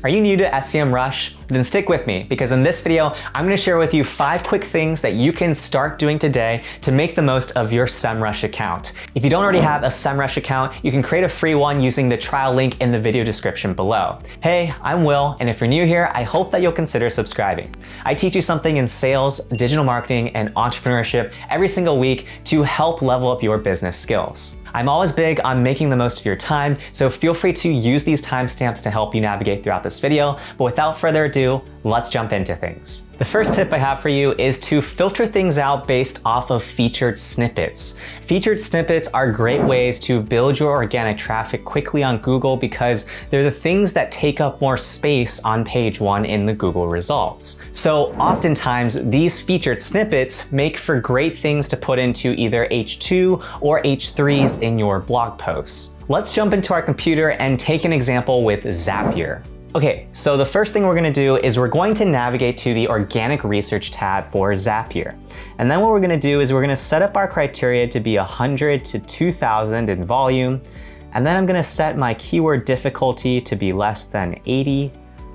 Are you new to SEMrush? Then stick with me, because in this video, I'm going to share with you 5 quick things that you can start doing today to make the most of your SEMrush account. If you don't already have a SEMrush account, you can create a free one using the trial link in the video description below. Hey, I'm Will, and if you're new here, I hope that you'll consider subscribing. I teach you something in sales, digital marketing, and entrepreneurship every single week to help level up your business skills. I'm always big on making the most of your time, so feel free to use these timestamps to help you navigate throughout this video. But without further ado, let's jump into things. The first tip I have for you is to filter things out based off of featured snippets. Featured snippets are great ways to build your organic traffic quickly on Google because they're the things that take up more space on page 1 in the Google results. So oftentimes these featured snippets make for great things to put into either H2 or H3s in your blog posts. Let's jump into our computer and take an example with Zapier. Okay, so the first thing we're gonna do is we're going to navigate to the organic research tab for Zapier. And then what we're gonna do is we're gonna set up our criteria to be 100 to 2000 in volume. And then I'm gonna set my keyword difficulty to be less than 80.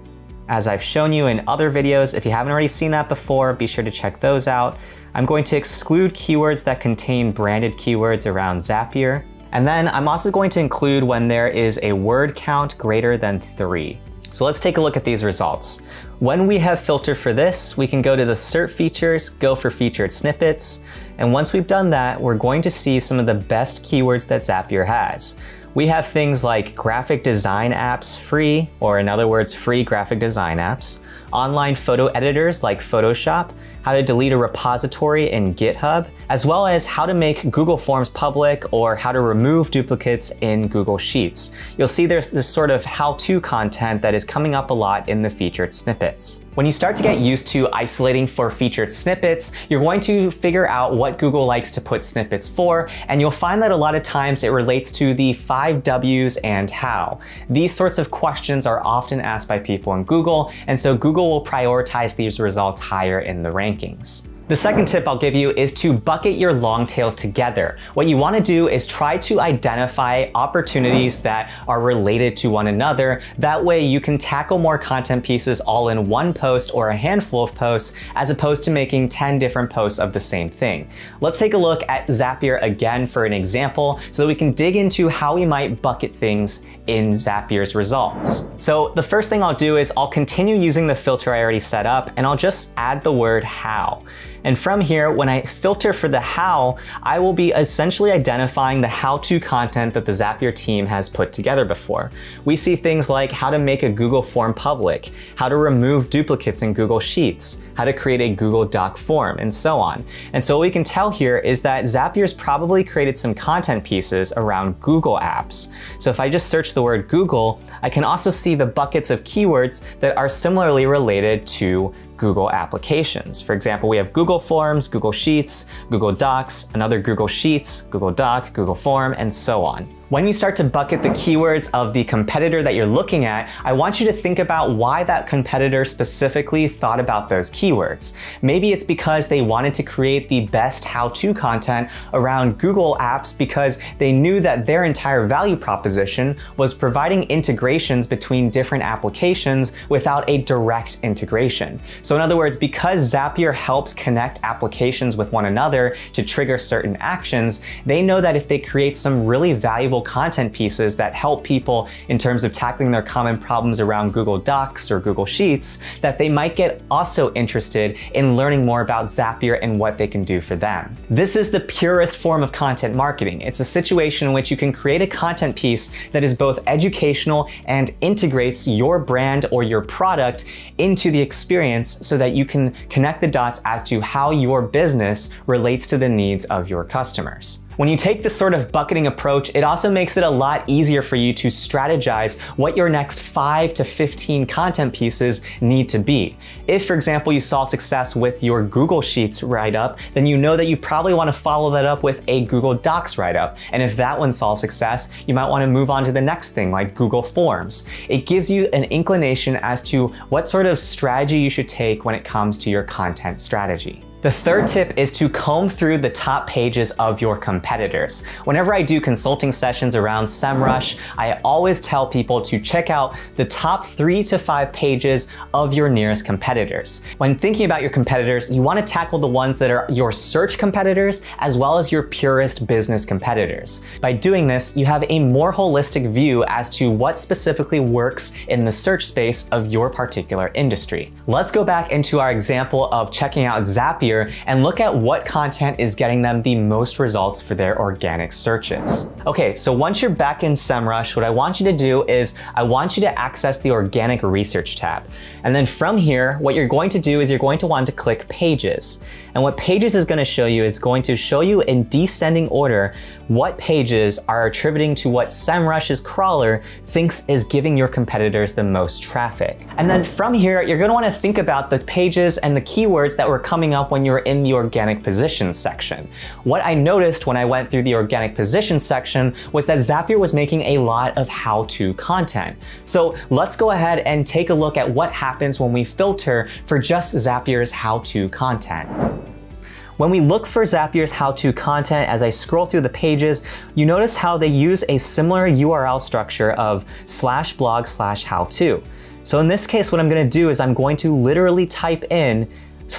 As I've shown you in other videos, if you haven't already seen that before, be sure to check those out. I'm going to exclude keywords that contain branded keywords around Zapier. And then I'm also going to include when there is a word count greater than 3. So let's take a look at these results. When we have filtered for this, we can go to the SERP features, go for featured snippets. And once we've done that, we're going to see some of the best keywords that Zapier has. We have things like graphic design apps free, or in other words, free graphic design apps, online photo editors like Photoshop, how to delete a repository in GitHub, as well as how to make Google Forms public or how to remove duplicates in Google Sheets. You'll see there's this sort of how-to content that is coming up a lot in the featured snippets. When you start to get used to isolating for featured snippets, you're going to figure out what Google likes to put snippets for, and you'll find that a lot of times it relates to the 5 W's and how. These sorts of questions are often asked by people in Google, and so Google will prioritize these results higher in the rankings. The second tip I'll give you is to bucket your long tails together. What you want to do is try to identify opportunities that are related to one another. That way you can tackle more content pieces all in one post or a handful of posts, as opposed to making 10 different posts of the same thing. Let's take a look at Zapier again for an example so that we can dig into how we might bucket things in Zapier's results. So the first thing I'll do is I'll continue using the filter I already set up, and I'll just add the word how. And from here, when I filter for the how, I will be essentially identifying the how-to content that the Zapier team has put together before. We see things like how to make a Google form public, how to remove duplicates in Google Sheets, how to create a Google Doc form, and so on. And so what we can tell here is that Zapier's probably created some content pieces around Google apps. So if I just search the word Google, I can also see the buckets of keywords that are similarly related to Google applications. For example, we have Google Forms, Google Sheets, Google Docs, another Google Sheets, Google Doc, Google Form, and so on. When you start to bucket the keywords of the competitor that you're looking at, I want you to think about why that competitor specifically thought about those keywords. Maybe it's because they wanted to create the best how-to content around Google apps because they knew that their entire value proposition was providing integrations between different applications without a direct integration. So in other words, because Zapier helps connect applications with one another to trigger certain actions, they know that if they create some really valuable content pieces that help people in terms of tackling their common problems around Google Docs or Google Sheets, that they might get also interested in learning more about Zapier and what they can do for them. This is the purest form of content marketing. It's a situation in which you can create a content piece that is both educational and integrates your brand or your product into the experience so that you can connect the dots as to how your business relates to the needs of your customers. When you take this sort of bucketing approach, it also makes it a lot easier for you to strategize what your next 5 to 15 content pieces need to be. If, for example, you saw success with your Google Sheets write-up, then you know that you probably want to follow that up with a Google Docs write-up. And if that one saw success, you might want to move on to the next thing, like Google Forms. It gives you an inclination as to what sort of strategy you should take when it comes to your content strategy. The third tip is to comb through the top pages of your competitors. Whenever I do consulting sessions around Semrush, I always tell people to check out the top 3 to 5 pages of your nearest competitors. When thinking about your competitors, you want to tackle the ones that are your search competitors as well as your purest business competitors. By doing this, you have a more holistic view as to what specifically works in the search space of your particular industry. Let's go back into our example of checking out Zapier and look at what content is getting them the most results for their organic searches. Okay, so once you're back in Semrush, what I want you to do is I want you to access the organic research tab. And then from here, what you're going to do is you're going to want to click pages. And what pages is going to show you is going to show you in descending order what pages are attributing to what Semrush's crawler thinks is giving your competitors the most traffic. And then from here, you're going to want to think about the pages and the keywords that were coming up when you were in the organic positions section. What I noticed when I went through the organic positions section was that Zapier was making a lot of how-to content. So let's go ahead and take a look at what happens when we filter for just Zapier's how-to content. When we look for Zapier's how-to content, as I scroll through the pages, you notice how they use a similar URL structure of /blog/how-to. So in this case, what I'm going to do is I'm going to literally type in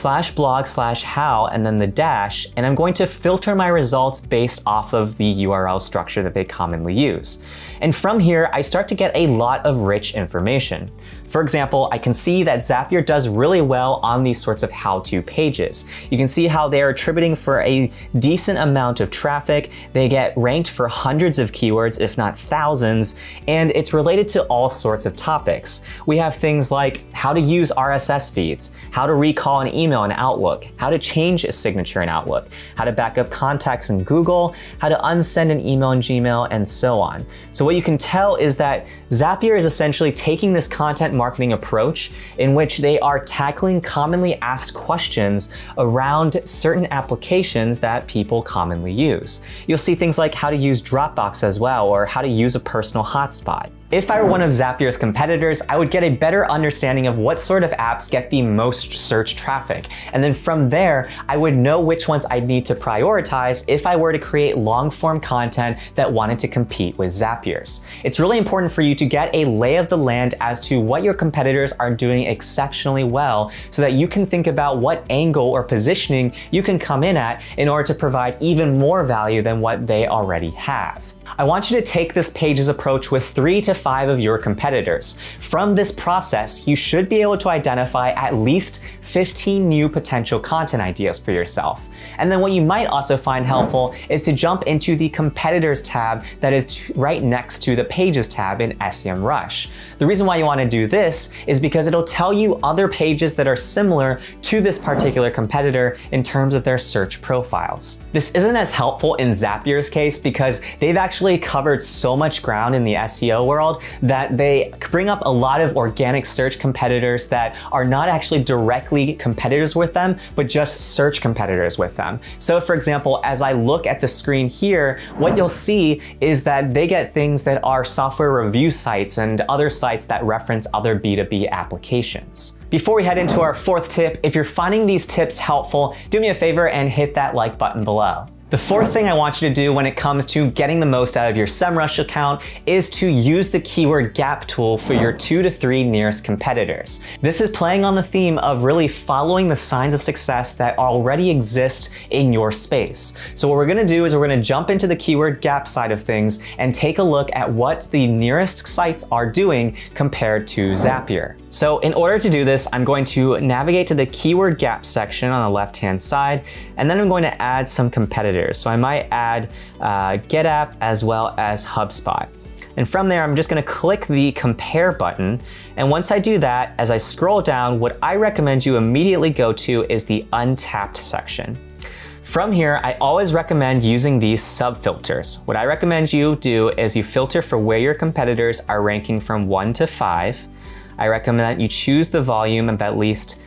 /blog/how and then the dash, and I'm going to filter my results based off of the URL structure that they commonly use. And from here, I start to get a lot of rich information. For example, I can see that Zapier does really well on these sorts of how-to pages. You can see how they're attributing for a decent amount of traffic. They get ranked for hundreds of keywords, if not thousands, and it's related to all sorts of topics. We have things like how to use RSS feeds, how to recall an email in Outlook, how to change a signature in Outlook, how to back up contacts in Google, how to unsend an email in Gmail, and so on. So what you can tell is that Zapier is essentially taking this content marketing approach in which they are tackling commonly asked questions around certain applications that people commonly use. You'll see things like how to use Dropbox as well, or how to use a personal hotspot. If I were one of Zapier's competitors, I would get a better understanding of what sort of apps get the most search traffic. And then from there, I would know which ones I'd need to prioritize if I were to create long-form content that wanted to compete with Zapier's. It's really important for you to get a lay of the land as to what your competitors are doing exceptionally well so that you can think about what angle or positioning you can come in at in order to provide even more value than what they already have. I want you to take this pages approach with 3 to 5 of your competitors. From this process, you should be able to identify at least 15 new potential content ideas for yourself. And then what you might also find helpful is to jump into the competitors tab that is right next to the pages tab in SEMrush. The reason why you want to do this is because it'll tell you other pages that are similar to this particular competitor in terms of their search profiles. This isn't as helpful in Zapier's case because they've actually covered so much ground in the SEO world that they bring up a lot of organic search competitors that are not actually directly competitors with them, but just search competitors with them. So for example, as I look at the screen here, what you'll see is that they get things that are software review sites and other sites that reference other B2B applications. Before we head into our fourth tip, if you're finding these tips helpful, do me a favor and hit that like button below. The fourth thing I want you to do when it comes to getting the most out of your Semrush account is to use the keyword gap tool for your 2 to 3 nearest competitors. This is playing on the theme of really following the signs of success that already exist in your space. So what we're gonna do is we're gonna jump into the keyword gap side of things and take a look at what the nearest sites are doing compared to Zapier. So in order to do this, I'm going to navigate to the keyword gap section on the left-hand side, and then I'm going to add some competitors. So I might add GetApp as well as HubSpot. And from there, I'm just gonna click the compare button. And once I do that, as I scroll down, what I recommend you immediately go to is the untapped section. From here, I always recommend using these sub-filters. What I recommend you do is you filter for where your competitors are ranking from 1 to 5. I recommend that you choose the volume of at least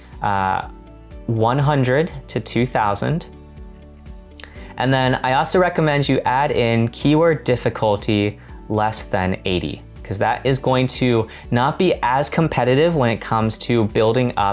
100 to 2,000. And then I also recommend you add in keyword difficulty less than 80, because that is going to not be as competitive when it comes to building up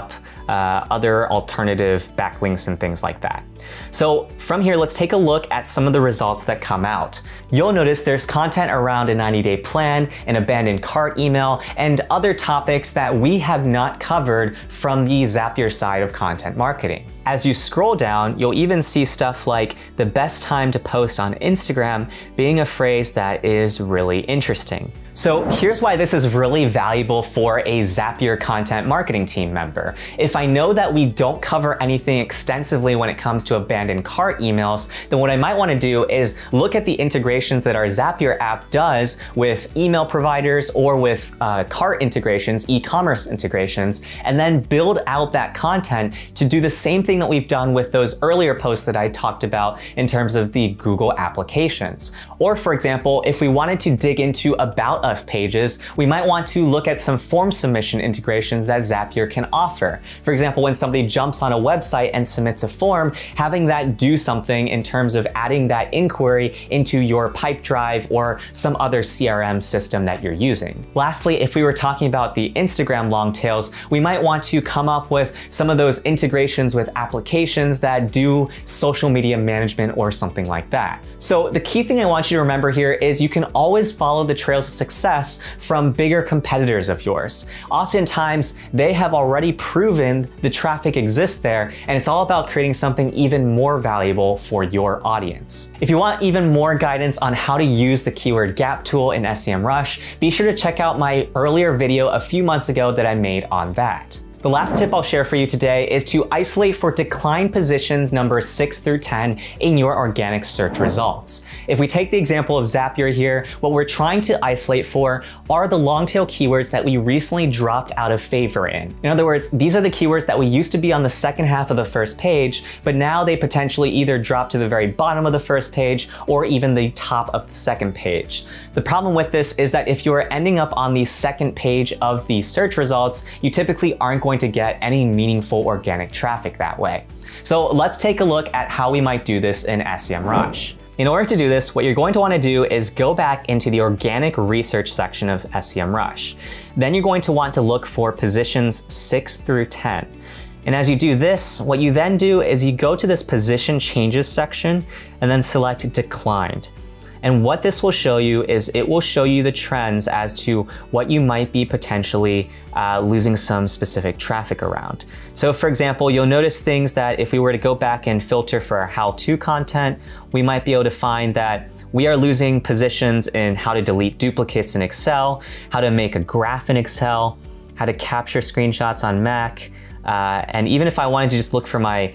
other alternative backlinks and things like that. So from here, let's take a look at some of the results that come out. You'll notice there's content around a 90-day plan, an abandoned cart email, and other topics that we have not covered from the Zapier side of content marketing. As you scroll down, you'll even see stuff like the best time to post on Instagram being a phrase that is really interesting. So here's why this is really valuable for a Zapier content marketing team member. If I know that we don't cover anything extensively when it comes to abandoned cart emails, then what I might want to do is look at the integrations that our Zapier app does with email providers or with cart integrations, e-commerce integrations, and then build out that content to do the same thing that we've done with those earlier posts that I talked about in terms of the Google applications. Or for example, if we wanted to dig into About Us pages, we might want to look at some form submission integrations that Zapier can offer. For example, when somebody jumps on a website and submits a form, having that do something in terms of adding that inquiry into your Pipedrive or some other CRM system that you're using. Lastly, if we were talking about the Instagram long tails, we might want to come up with some of those integrations with applications that do social media management or something like that. So the key thing I want you to remember here is you can always follow the trails of success from bigger competitors of yours. Oftentimes, they have already proven the traffic exists there, and it's all about creating something even more valuable for your audience. If you want even more guidance on how to use the keyword gap tool in SEMrush, be sure to check out my earlier video a few months ago that I made on that. The last tip I'll share for you today is to isolate for decline positions numbers 6 through 10 in your organic search results. If we take the example of Zapier here, what we're trying to isolate for are the long tail keywords that we recently dropped out of favor in. In other words, these are the keywords that we used to be on the second half of the first page, but now they potentially either drop to the very bottom of the first page or even the top of the second page. The problem with this is that if you're ending up on the second page of the search results, you typically aren't going to get any meaningful organic traffic that way. So let's take a look at how we might do this in SEMrush. In order to do this, what you're going to want to do is go back into the organic research section of SEMrush. Then you're going to want to look for positions 6 through 10. And as you do this, what you then do is you go to this position changes section and then select declined. And what this will show you is it will show you the trends as to what you might be potentially losing some specific traffic around. So for example, you'll notice things that if we were to go back and filter for our how-to content, we might be able to find that we are losing positions in how to delete duplicates in Excel, how to make a graph in Excel, how to capture screenshots on Mac, and even if I wanted to just look for my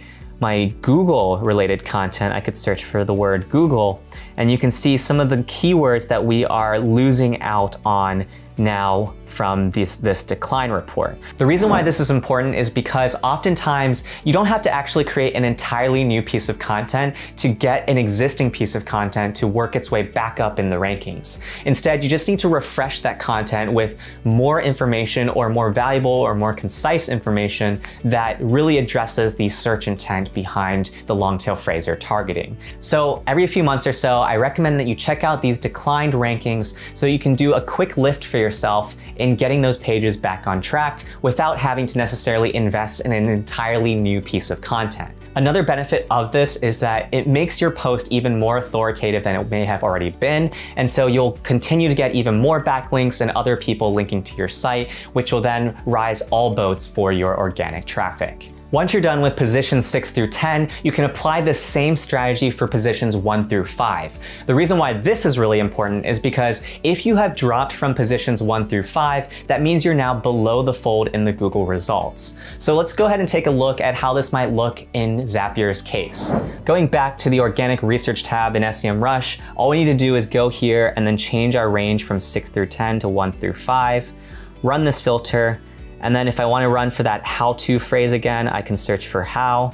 Google related content, I could search for the word Google, and you can see some of the keywords that we are losing out on now from this decline report. The reason why this is important is because oftentimes you don't have to actually create an entirely new piece of content to get an existing piece of content to work its way back up in the rankings. Instead, you just need to refresh that content with more information or more valuable or more concise information that really addresses the search intent behind the long tail phrase you're targeting. So every few months or so, I recommend that you check out these declined rankings so you can do a quick lift for yourself in getting those pages back on track without having to necessarily invest in an entirely new piece of content. Another benefit of this is that it makes your post even more authoritative than it may have already been, and so you'll continue to get even more backlinks and other people linking to your site, which will then rise all boats for your organic traffic. Once you're done with positions 6 through 10, you can apply the same strategy for positions 1 through 5. The reason why this is really important is because if you have dropped from positions 1 through 5, that means you're now below the fold in the Google results. So let's go ahead and take a look at how this might look in Zapier's case. Going back to the organic research tab in SEMrush, all we need to do is go here and then change our range from 6 through 10 to 1 through 5, run this filter, and then if I want to run for that how-to phrase again, I can search for how.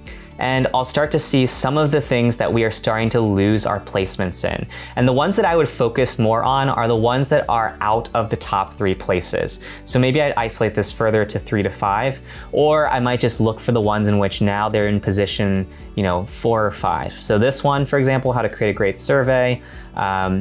And I'll start to see some of the things that we are starting to lose our placements in. And the ones that I would focus more on are the ones that are out of the top 3 places. So maybe I'd isolate this further to 3 to 5, or I might just look for the ones in which now they're in position, 4 or 5. So this one, for example, how to create a great survey.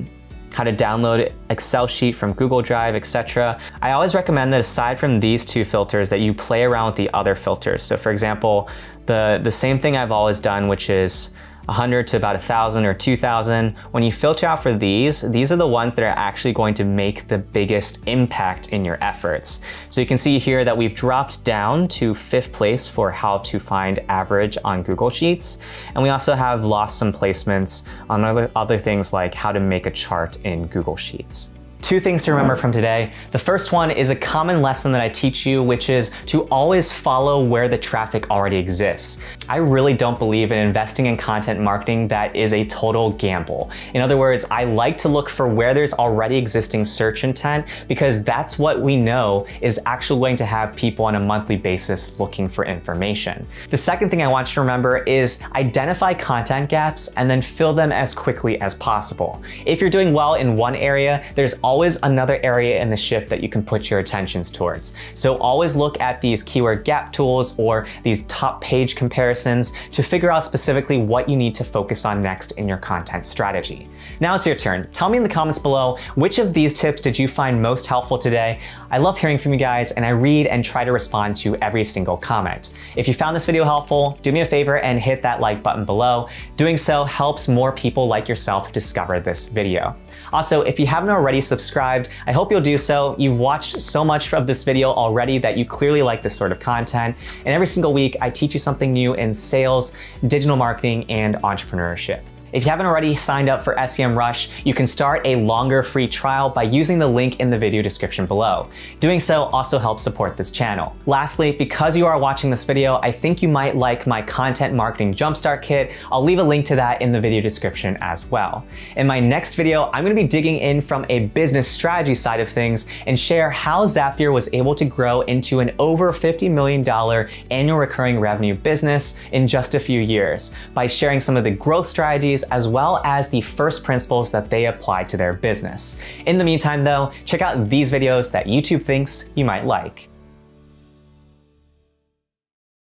how to download Excel sheet from Google Drive, etc. I always recommend that aside from these two filters that you play around with the other filters. So for example, the same thing I've always done, which is 100 to about 1,000 or 2,000. When you filter out for these are the ones that are actually going to make the biggest impact in your efforts. So you can see here that we've dropped down to 5th place for how to find average on Google Sheets. And we also have lost some placements on other things like how to make a chart in Google Sheets. 2 things to remember from today. The first one is a common lesson that I teach you, which is to always follow where the traffic already exists. I really don't believe in investing in content marketing that is a total gamble. In other words, I like to look for where there's already existing search intent because that's what we know is actually going to have people on a monthly basis looking for information. The second thing I want you to remember is identify content gaps and then fill them as quickly as possible. If you're doing well in one area, there's always another area in the ship that you can put your attentions towards. So always look at these keyword gap tools or these top page comparisons to figure out specifically what you need to focus on next in your content strategy. Now it's your turn. Tell me in the comments below, which of these tips did you find most helpful today? I love hearing from you guys and I read and try to respond to every single comment. If you found this video helpful, do me a favor and hit that like button below. Doing so helps more people like yourself discover this video. Also, if you haven't already subscribed, I hope you'll do so. You've watched so much of this video already that you clearly like this sort of content. And every single week, I teach you something new in sales, digital marketing, and entrepreneurship. If you haven't already signed up for SEMrush, you can start a longer free trial by using the link in the video description below. Doing so also helps support this channel. Lastly, because you are watching this video, I think you might like my content marketing jumpstart kit. I'll leave a link to that in the video description as well. In my next video, I'm going to be digging in from a business strategy side of things and share how Zapier was able to grow into an over $50 million annual recurring revenue business in just a few years by sharing some of the growth strategies as well as the first principles that they apply to their business. In the meantime though, check out these videos that YouTube thinks you might like.